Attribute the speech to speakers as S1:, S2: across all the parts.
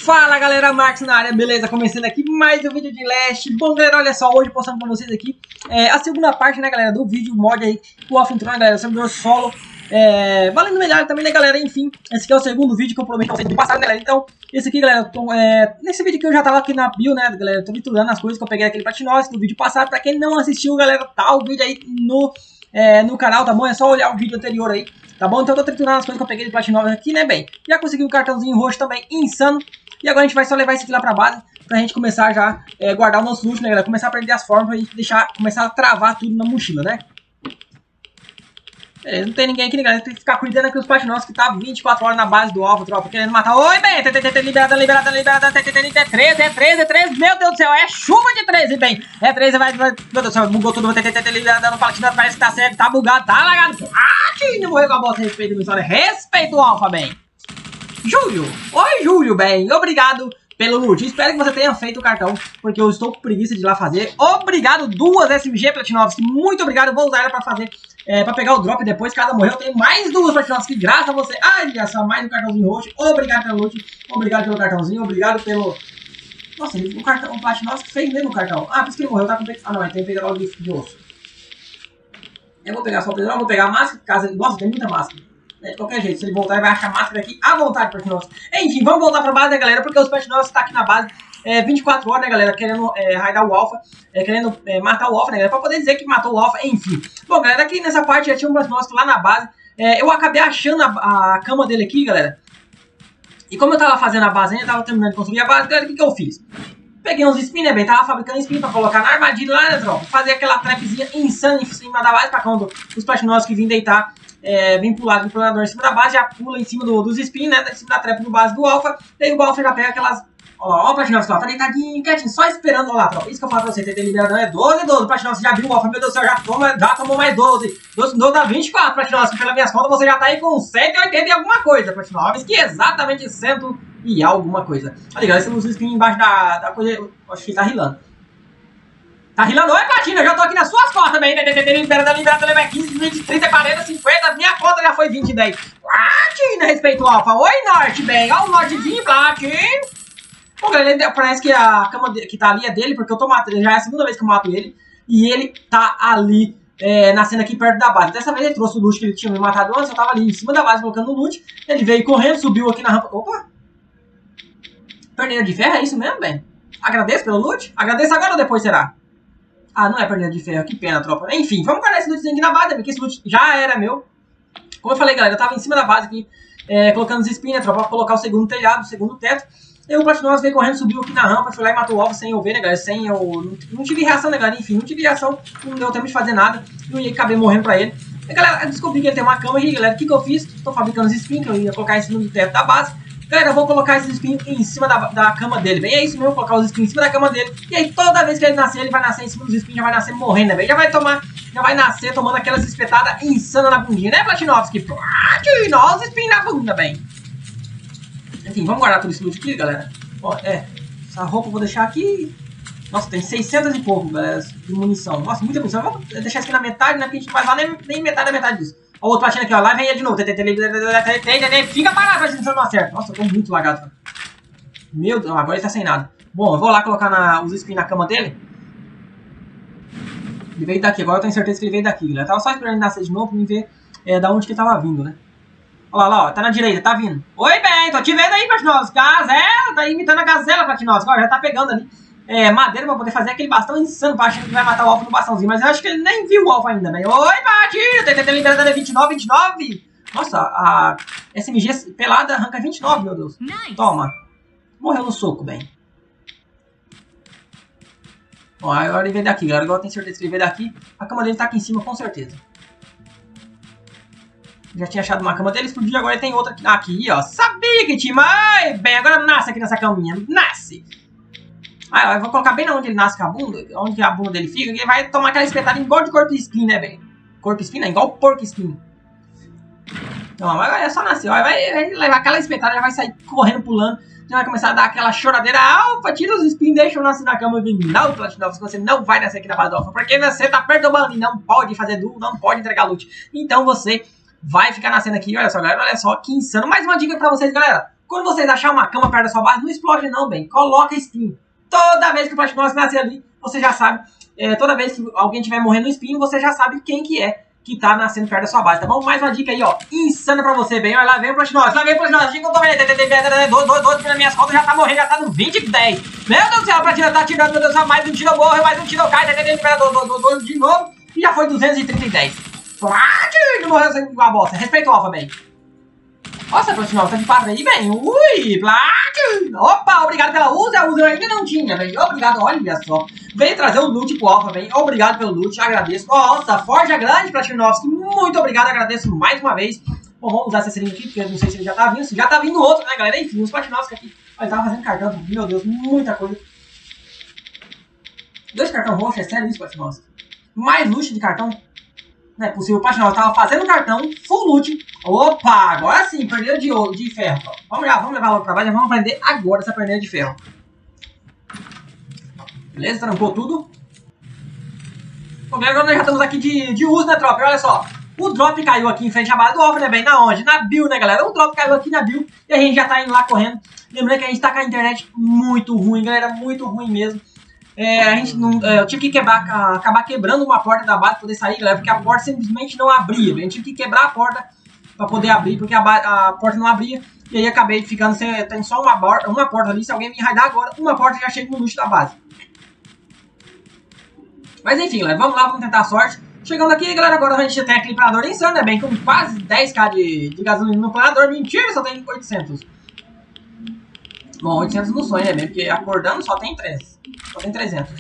S1: Fala galera, Marcos na área, beleza? Começando aqui mais um vídeo de Last. Bom galera, olha só, hoje postando pra vocês aqui a segunda parte, né galera, do vídeo mod aí, o Off Intro, né galera, servidor solo, valendo medalha também, né galera, enfim. Esse aqui é o segundo vídeo que eu prometi pra vocês do passado, né galera, então, esse aqui galera, nesse vídeo aqui eu já tava aqui na bio, né galera, tô misturando as coisas que eu peguei aquele Platinose do vídeo passado. Pra quem não assistiu galera, tá o vídeo aí no canal, tá bom? É só olhar o vídeo anterior aí, tá bom? Então eu tô triturando as coisas que eu peguei de Platinose aqui, né, bem. Já consegui o cartãozinho roxo também, insano. E agora a gente vai só levar isso aqui lá pra base, pra gente começar já guardar o nosso loot, né, galera? Começar a aprender as formas pra gente começar a travar tudo na mochila, né? Beleza, não tem ninguém aqui, né, galera? Tem que ficar cuidando aqui os Platinosos que tá 24 horas na base do alvo, tropa, querendo matar. Oi, bem, liberada, 13, meu Deus do céu, é chuva de 13, bem. É 13, vai, meu Deus do céu, bugou tudo, liberada no Platinose, parece que tá certo, tá bugado, tá lagado. Ah, não morreu com a bosta, respeito a história, respeito o alfa, bem. Júlio, oi Júlio, bem, obrigado pelo loot, espero que você tenha feito o cartão, porque eu estou com preguiça de ir lá fazer. Obrigado, 2 SMG Platinovski, muito obrigado, eu vou usar ela pra fazer, pra pegar o drop depois, caso morrer eu tenho mais 2 Platinovski, graças a você. Ai, já só mais um cartãozinho roxo, obrigado pelo loot, obrigado pelo cartãozinho, obrigado pelo... Nossa, o cartão, o Platinovski fez mesmo o cartão. Ah, por isso que ele morreu, tá com... Ah não, ele tem que pegar o de osso. Eu vou pegar só o pedrão, vou pegar a máscara, caso ele... Nossa, tem muita máscara. De qualquer jeito, se ele voltar, ele vai achar máscara aqui à vontade, Platinosos. Enfim, vamos voltar pra base, né, galera? Porque os Platinosos estão aqui na base 24 horas, né, galera? Querendo raidar o Alpha, querendo matar o Alpha, né, galera? Pra poder dizer que matou o Alpha, enfim. Bom, galera, aqui nessa parte já tinha um Platinosos lá na base. Eu acabei achando a cama dele aqui, galera. E como eu tava fazendo a base, eu tava terminando de construir a base, galera, o que eu fiz? Peguei uns spin, né, bem? Tava fabricando spin pra colocar na armadilha lá, né, tropa? Fazer aquela trapzinha insana em cima da base pra quando os Platinosos que vêm deitar... vem pro lado do planador em cima da base, já pula em cima dos spin, né? Em cima da trap no base do Alpha. Daí o Alpha já pega aquelas. Ó, o Platinosos, tá deitadinho, quietinho, só esperando. Ó lá, tropa. Isso que eu falo pra você, ter liberado é 12. O Platinosos já viu o Alpha, meu Deus do céu, já tomou mais 12. 12 dá 24, Platinosos, que pelas minhas contas você já tá aí com 180 e alguma coisa, Platinosos, que é exatamente 100 e alguma coisa. Olha, galera, esse spin embaixo da coisa, eu acho que ele tá rilando. Tá rilando? Oi, Platina, eu já tô aqui nas suas costas também. Liberada, 15, 20, 30, 40, 50. Minha conta já foi 20, 10. Platina, respeito ao Alpha. Oi, Norte, bem. Ó, o Nortezinho, Platina. Bom, galera, parece que a cama que tá ali é dele, porque eu tô matando. Já é a segunda vez que eu mato ele. E ele tá ali, nascendo aqui perto da base. Dessa vez ele trouxe o loot que ele tinha me matado antes. Eu tava ali em cima da base colocando o loot. Ele veio correndo, subiu aqui na rampa. Opa! Perneira de ferro, é isso mesmo, bem? Agradeço pelo loot? Agradeço agora ou depois será? Ah, não é perda de ferro, que pena, tropa. Enfim, vamos guardar esse lootzinho aqui na base, porque esse loot já era meu. Como eu falei, galera, eu tava em cima da base aqui, colocando os spin, né, tropa, pra colocar o segundo telhado, o segundo teto. E o Platinosos veio correndo, subiu aqui na rampa, foi lá e matou o Alpha sem eu ver, né, galera, sem eu... Não tive reação, né, galera, enfim, não tive reação, não deu tempo de fazer nada, e eu ia acabei morrendo pra ele. E, galera, eu descobri que ele tem uma cama aqui, galera, o que eu fiz? Tô fabricando os spin, que eu ia colocar em cima do teto da base. Galera, eu vou colocar esses spins em cima da cama dele, bem, é isso mesmo, colocar os spins em cima da cama dele. E aí toda vez que ele nascer, ele vai nascer em cima dos spins, já vai nascer morrendo, bem, já vai nascer tomando aquelas espetadas insanas na bundinha, né, Platinovski? Platinos, spin na bunda, bem. Enfim, vamos guardar tudo esse loot aqui, galera. Ó, essa roupa eu vou deixar aqui. Nossa, tem 600 e pouco, galera, de munição. Nossa, muita munição. Vamos deixar isso aqui na metade, né, que a gente não vai lá nem metade da metade disso. Ó, o outro platina aqui, ó. Lá vem ele de novo. Fica parado, platina, se eu não acerto. Nossa, eu tô muito lagado. Meu Deus, agora ele tá sem nada. Bom, eu vou lá colocar os spin na cama dele. Ele veio daqui, agora eu tenho certeza que ele veio daqui, galera. Eu tava só esperando ele nascer de novo pra mim ver da onde que ele tava vindo, né? Olha lá, ó, tá na direita, tá vindo. Oi, bem, tô te vendo aí, Platinovski. Gazela, tá imitando a gazela, Platinovski. Ó, já tá pegando ali. Madeira pra poder fazer aquele bastão insano pra achar que vai matar o Alpha no bastãozinho. Mas eu acho que ele nem viu o Alpha ainda, velho. Oi, Patinho! TTT liberada 29. Nossa, a SMG pelada arranca 29, meu Deus. Nice. Toma. Morreu no soco, bem. Ó, agora ele veio daqui, galera. Agora eu tenho certeza que ele veio daqui. A cama dele tá aqui em cima, com certeza. Já tinha achado uma cama dele, explodiu. Agora ele tem outra aqui, ó. Sabia que tinha, mas... Bem, agora nasce aqui nessa caminha. Nasce. Ah, eu vou colocar bem onde ele nasce com a bunda, onde a bunda dele fica, que ele vai tomar aquela espetada igual de corpo espinho, né, bem? Corpo espinho, né? Igual porco espinho. Então, agora é só nascer, ó, vai levar aquela espetada, já vai sair correndo, pulando, já vai começar a dar aquela choradeira. Alpha, tira os espinhos, deixa eu nascer na cama e vem. Não, Platinovski, você não vai nascer aqui na base do Alpha, porque você tá perturbando e não pode fazer duo, não pode entregar loot. Então você vai ficar nascendo aqui, olha só, galera, olha só, que insano. Mais uma dica pra vocês, galera. Quando vocês acharem uma cama perto da sua base, não explode não, bem. Coloca espinho. Toda vez que o Platinox nascer ali, você já sabe. Toda vez que alguém estiver morrendo no espinho, você já sabe quem que é que tá nascendo perto da sua base, tá bom? Mais uma dica aí, ó, insana pra você, bem. Olha lá, vem o Platinox, lá vem o Platinox. Achei que eu tô vendo, 2 nas minhas contas, já tá morrendo, já tá no 20 de 10. Meu Deus do céu, o Platinox tá tirando, meu Deus do céu, mais um tiro eu morro, mais um tiro eu caio, de novo, e já foi 230 e 10. Platino morreu sem uma bosta, respeita o Alpha, bem. Nossa, Platinox, tá de 4 aí, bem. Ui, Platino. Opa, obrigado pela usa, eu ainda não tinha, bem. Obrigado, olha só. Veio trazer o loot pro Alpha, bem. Obrigado pelo loot, agradeço. Nossa, Forja grande, Platinovski. Muito obrigado, agradeço mais uma vez. Bom, vamos usar esse serinho aqui, porque eu não sei se ele já tá vindo. Se já tá vindo outro, né, galera? Enfim, os Platinovski aqui. Olha, ele tava fazendo cartão, meu Deus, muita coisa. 2 cartão roxo, é sério isso, Platinovski? Mais loot de cartão? Não é possível, Platinovski tava fazendo cartão, full loot. Opa, agora sim, perneira de ferro. Vamos levar logo pra baixo, vamos aprender agora essa perneira de ferro. Beleza, trancou tudo. Bom, agora nós já estamos aqui de uso, né, tropa? Olha só, o drop caiu aqui em frente à base do Alpha, né, bem? Na onde? Na build, né, galera? O drop caiu aqui na build e a gente já tá indo lá correndo. Lembrando que a gente tá com a internet muito ruim, galera, muito ruim mesmo. A gente não, eu tive que acabar quebrando uma porta da base pra poder sair, galera, porque a porta simplesmente não abria. A gente tive que quebrar a porta pra poder abrir, porque a porta não abria. E aí acabei ficando sem, tem só uma porta ali. Se alguém me raidar agora, uma porta já chega no loot da base. Mas enfim, galera, vamos lá, vamos tentar a sorte. Chegando aqui, galera, agora a gente já tem aquele planador insano, né, bem, com quase 10k de gasolina no planador. Mentira, só tem 800. Bom, 800 no sonho, né, bem, porque acordando só tem 3. Só tem 300.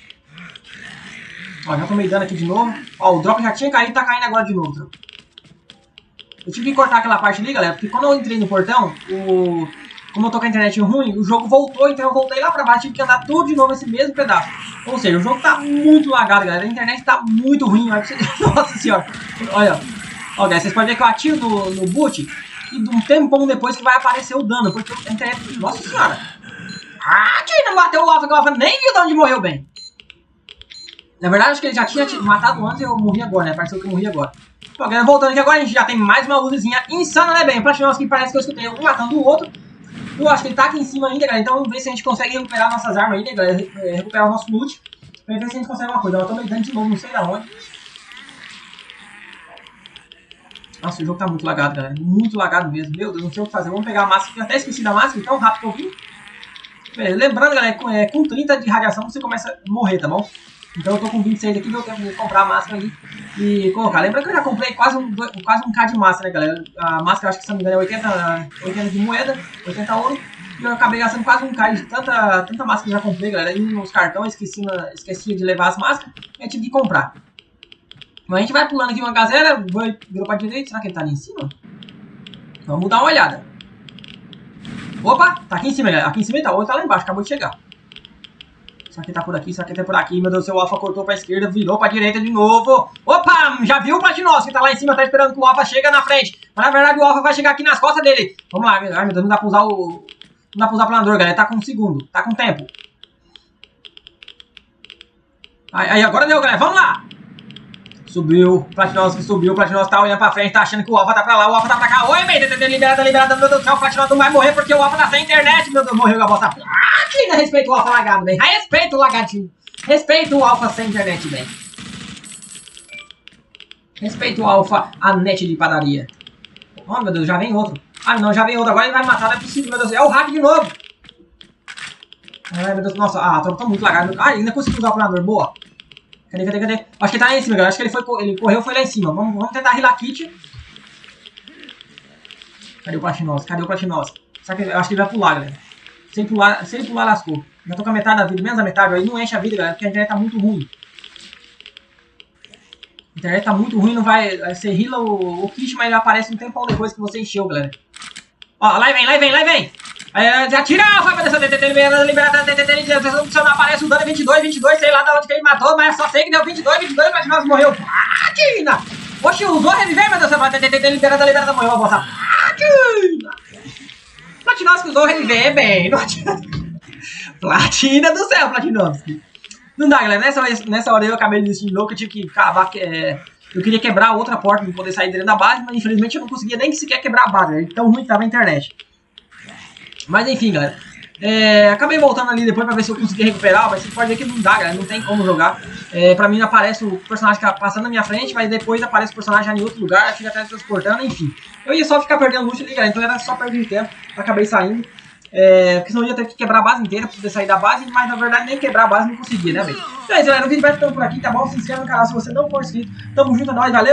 S1: Ó, já tomei dano aqui de novo. Ó, o drop já tinha caído e tá caindo agora de novo. Eu tive que cortar aquela parte ali, galera, porque quando eu entrei no portão, como eu tô com a internet ruim, o jogo voltou, então eu voltei lá pra baixo, tive que andar tudo de novo nesse mesmo pedaço. Ou seja, o jogo tá muito lagado, galera, a internet tá muito ruim. Nossa senhora. Olha, ó, galera, vocês podem ver que eu atiro no boot e de um tempão depois que vai aparecer o dano, porque a internet... Nossa senhora. Ah, que não bateu o Alpha, que o Alpha nem viu de onde morreu bem. Na verdade, acho que ele já tinha matado antes e eu morri agora, né? Pareceu que eu morri agora. Bom, galera, voltando aqui agora, a gente já tem mais uma luzinha insana, né, bem? O Platinovski parece que eu escutei um matando o outro. Eu acho que ele tá aqui em cima ainda, galera. Então vamos ver se a gente consegue recuperar nossas armas aí, né, galera? Recuperar o nosso loot. Pra ver se a gente consegue alguma coisa. Eu tô meio dando de novo, não sei da onde. Nossa, o jogo tá muito lagado, galera. Muito lagado mesmo. Meu Deus, não sei o que fazer. Vamos pegar a máscara. Eu até esqueci da máscara, tão rápido que eu vim. Lembrando, galera, com 30 de radiação você começa a morrer, tá bom? Então eu tô com 26 aqui, deu tempo de comprar a máscara ali e colocar. Lembrando que eu já comprei quase um K de máscara, né, galera? A máscara, acho que se não me engano, é 80 de moeda, 80 ouro. E eu acabei gastando quase um K de tanta máscara que eu já comprei, galera. E nos cartões, esqueci de levar as máscaras, e tive que comprar. Então a gente vai pulando aqui uma gazela, virou pra direita, será que ele tá ali em cima? Vamos dar uma olhada. Opa, tá aqui em cima, galera. Aqui em cima ele tá, o outro tá lá embaixo, acabou de chegar. Será que ele tá por aqui? Será que ele tá por aqui? Meu Deus do céu, o Alpha cortou pra esquerda, virou pra direita de novo. Opa, já viu o Platinovski que tá lá em cima, tá esperando que o Alpha chega na frente. Mas na verdade o Alpha vai chegar aqui nas costas dele. Vamos lá, ai meu Deus, não dá pra usar o... Não dá pra usar o planador, galera, tá com um segundo, tá com tempo. Aí, agora deu, galera, vamos lá. Subiu, o Platinovski subiu, o Platinovski tá olhando pra frente, tá achando que o Alpha tá pra lá, o Alpha tá pra cá. Oi, bem, liberada, meu Deus do céu, o Platinovski não vai morrer porque o Alpha tá sem internet, meu Deus, morreu a bosta. Ah, que ainda respeita o Alpha lagado, bem. Respeita o lagadinho. Respeita o Alpha sem internet, bem. Respeita o Alpha, a net de padaria. Oh, meu Deus, já vem outro. Ah, não, já vem outro, agora ele vai me matar, não é possível, meu Deus. É o hack de novo. Ai, meu Deus, nossa, a tropa tá muito lagada. Ah, ainda consegui usar o planador, boa. Cadê? Acho que ele tá lá em cima, galera. Acho que ele correu e foi lá em cima. Vamos tentar healar kit. Cadê o Platinovski? Eu acho que ele vai pular, galera. Se ele pular, lascou. Já tô com a metade da vida, menos a metade. Aí não enche a vida, galera, porque a internet tá muito ruim. A internet tá muito ruim, não vai... Você heala o kit, mas ele aparece um tempão depois que você encheu, galera. Ó, lá vem. Já tira a Alpha, não aparece o dano 22, sei lá de onde que ele matou, mas só sei que deu 22, Platinovski morreu. Platina! Oxi, usou reviver, meu Deus, liberada, morreu, a bosta. Platinovski usou reviver, bem, não adianta. Platina do céu, Platinovski. Não dá, galera, nessa hora eu acabei de desistir de louco, eu tive que acabar, eu queria quebrar outra porta pra poder sair dentro da base, mas infelizmente eu não conseguia nem sequer quebrar a base, tão ruim que tava a internet. Mas enfim, galera. Acabei voltando ali depois pra ver se eu consegui recuperar, mas você pode ver que não dá, galera, não tem como jogar. Pra mim aparece o personagem passando na minha frente, mas depois aparece o personagem já em outro lugar, fica transportando, enfim. Eu ia só ficar perdendo loot ali, galera, então era só perder de tempo, acabei saindo. Porque senão eu ia ter que quebrar a base inteira pra poder sair da base, mas na verdade nem quebrar a base não conseguia, né, velho? Então é isso, galera, o vídeo vai ficando por aqui, tá bom? Se inscreva no canal se você não for inscrito. Tamo junto, é nóis, valeu!